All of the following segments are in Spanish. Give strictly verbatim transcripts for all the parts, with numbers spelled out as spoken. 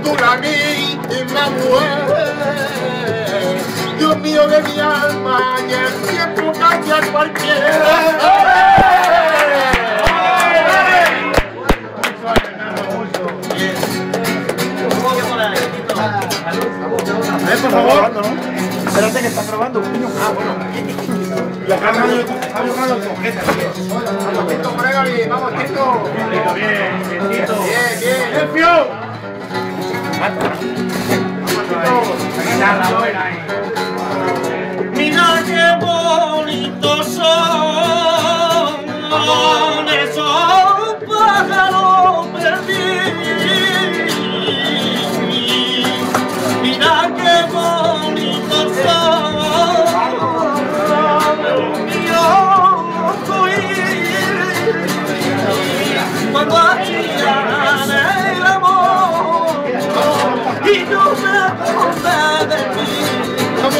tú la misma mujer. Dios mío de mi alma, y el tiempo cambia a cualquiera. A ver, por favor. Espérate que está grabando, coño. Ah, bueno. La cámara está buscando el cojete. Vamos, Tito, Gregory, vamos, Tito. Bien, bien, Tito. Bien, bien. ¡Silencio! Vamos, Tito. Mira qué bonitos son esos pájaros perdidos. Mira qué bonitos son yo cuando hacían el amor y tú me acuerdas de mí.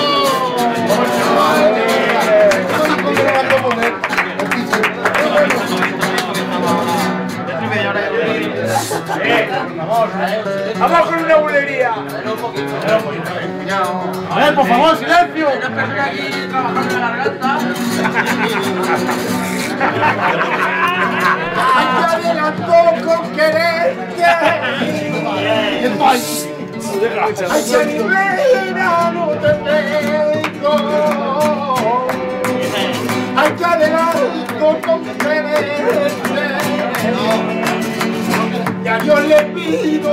¡Vamos con una bulería! A ver, por favor, silencio. Hay una persona aquí trabajando en la garganta. Ay, te adelantó con quererte. Ay, que mi reina no te tengo. Ay, que adelanto con quererte. Ya yo le pido